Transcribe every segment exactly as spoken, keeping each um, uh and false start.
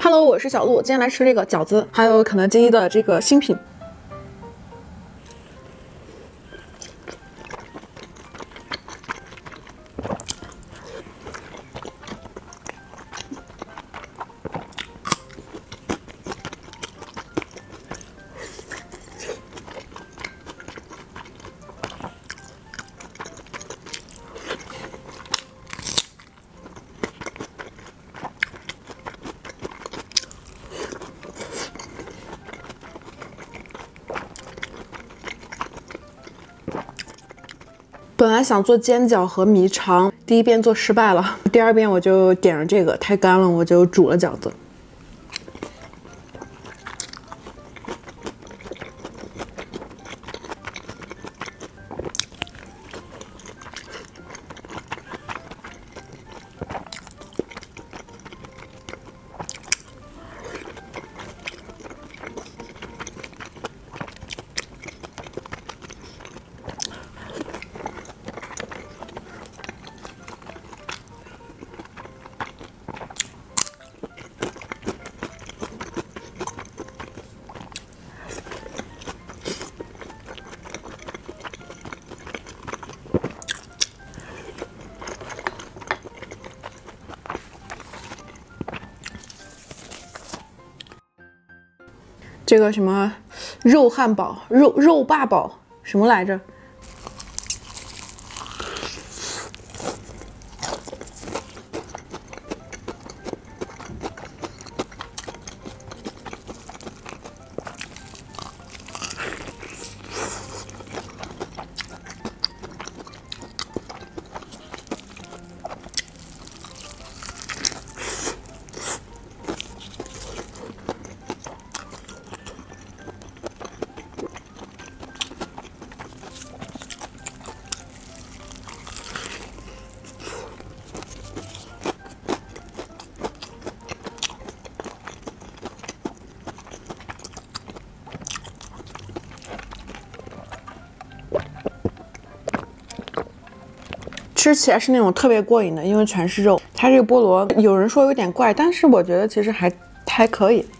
Hello， 我是小鹿，今天来吃这个饺子，还有肯德基的这个新品。本来想做煎饺和米肠，第一遍做失败了，第二遍我就点了这个，太干了，我就煮了饺子。这个什么肉汉堡、肉肉霸堡什么来着？吃起来是那种特别过瘾的，因为全是肉。它这个菠萝有人说有点怪，但是我觉得其实还还可以。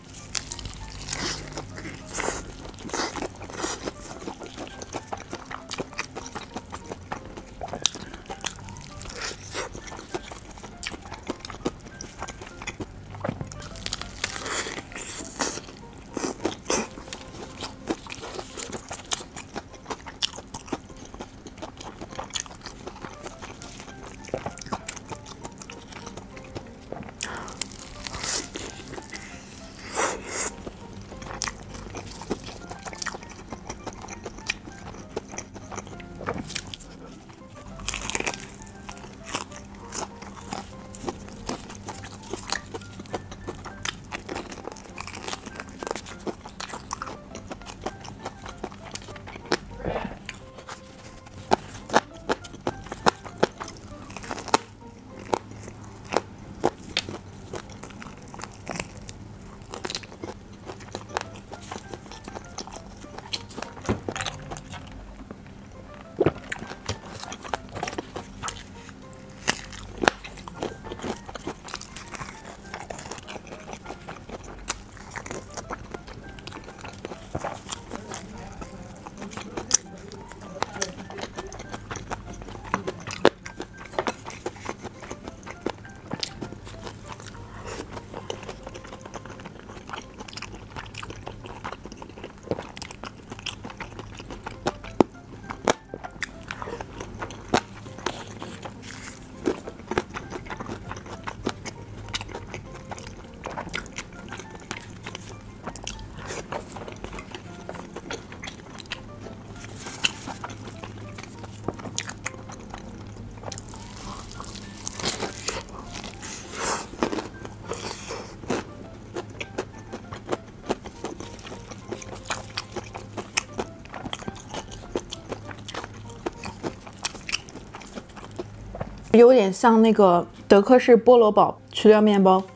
有点像那个德克士菠萝堡去掉面包。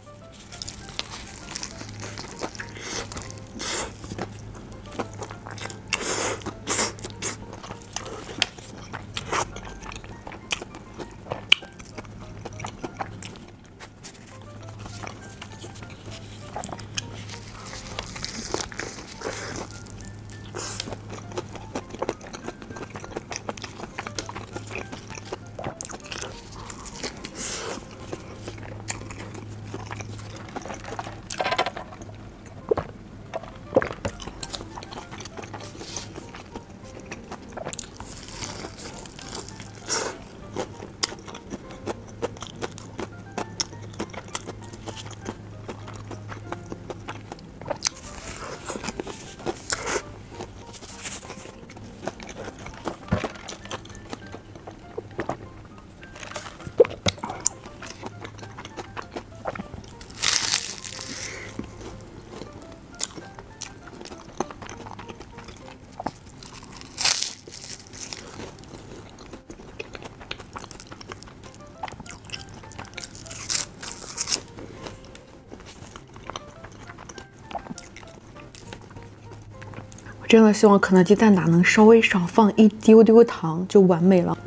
真的希望肯德基蛋挞能稍微少放一丢丢糖就完美了。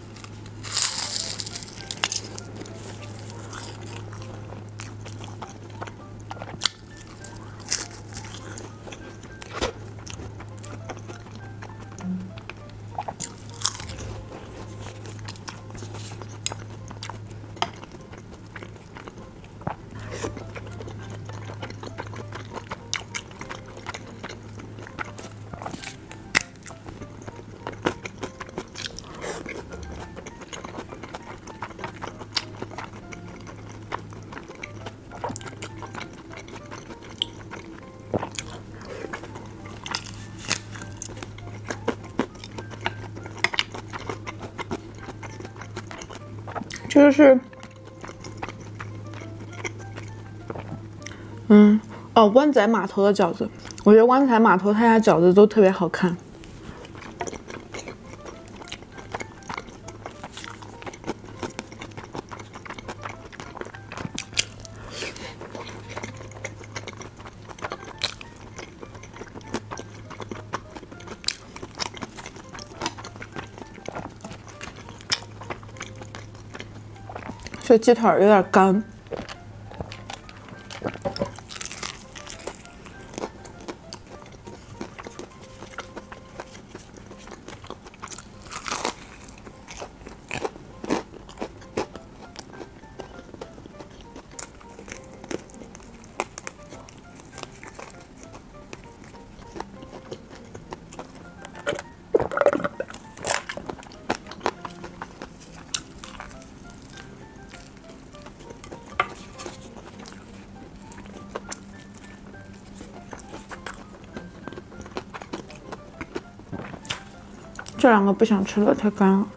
这个是，嗯，哦，湾仔码头的饺子，我觉得湾仔码头他家饺子都特别好看。这鸡腿有点干，这两个不想吃了，太干了。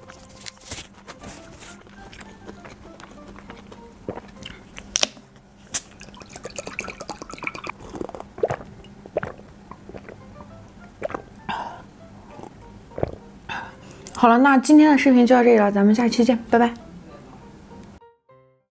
好了，那今天的视频就到这里了，咱们下期见，拜拜。